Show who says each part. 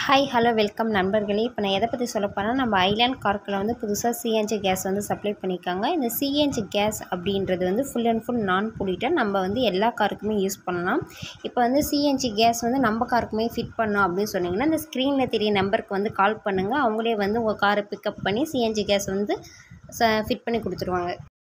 Speaker 1: Hi hello welcome நண்பர்களே. இப்போ நான் எதை பற்றி சொல்ல போனால், நம்ம ஐலாண்ட் கார்க்கில் வந்து புதுசாக சிஎன்ஜி கேஸ் வந்து சப்ளை பண்ணியிருக்காங்க. இந்த சிஎன்ஜி கேஸ் அப்படின்றது வந்து full and full non polluted. நம்ம வந்து எல்லா காருக்குமே யூஸ் பண்ணலாம். இப்போ வந்து சிஎன்ஜி கேஸ் வந்து நம்ம காருக்குமே ஃபிட் பண்ணோம் அப்படின்னு சொன்னிங்கன்னா, இந்த ஸ்க்ரீனில் தெரிய நம்பருக்கு வந்து கால் பண்ணுங்கள். அவங்களே வந்து உங்கள் காரை பிக்கப் பண்ணி சிஎன்ஜி கேஸ் வந்து ஃபிட் பண்ணி கொடுத்துருவாங்க.